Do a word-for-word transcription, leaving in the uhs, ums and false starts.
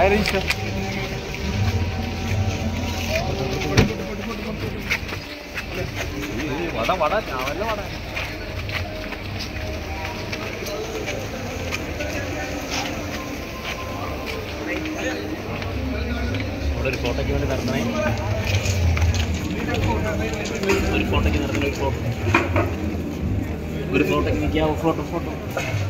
വട വട ഞാവല്ല വട അവിടെ ഒരു ഫോട്ടോയ്ക്ക് വേണ്ടി നടത്തണേ. ഒരു ഫോട്ടോയ്ക്ക് നടത്തണേ. ഒരു ഫോട്ടോ ഒരു ഫോട്ടോയ്ക്ക് നിൽക്കാവോ? Photo photo